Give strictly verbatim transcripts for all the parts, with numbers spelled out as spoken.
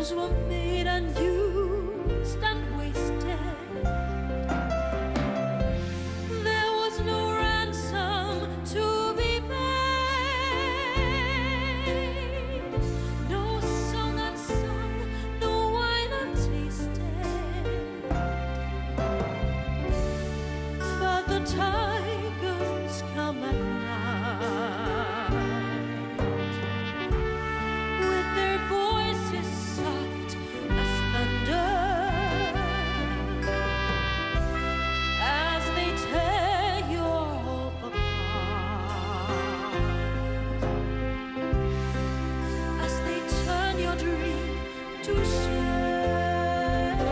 dreams were made and used and wasted. There was no ransom to be paid, no song unsung, no wine untasted. But the tigers come at night with their voices soft as thunder, as they tear your hope apart, as they turn your dream to shame.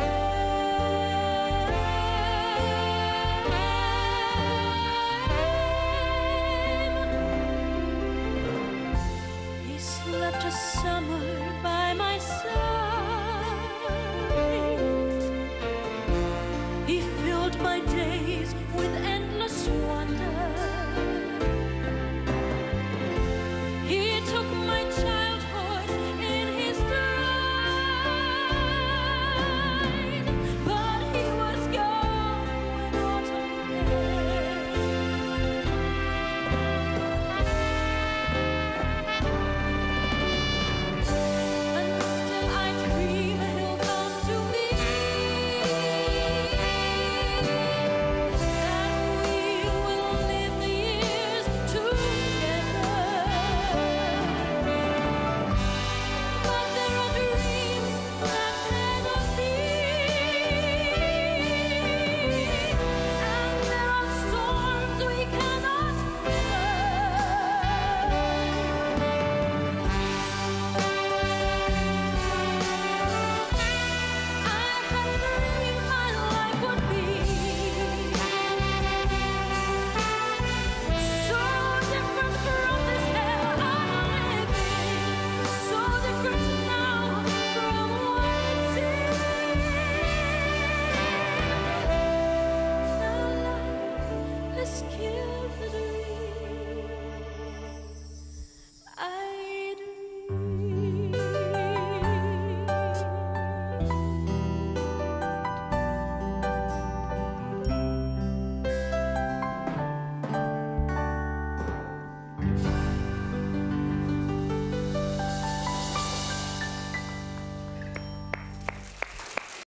He slept a summer by my side.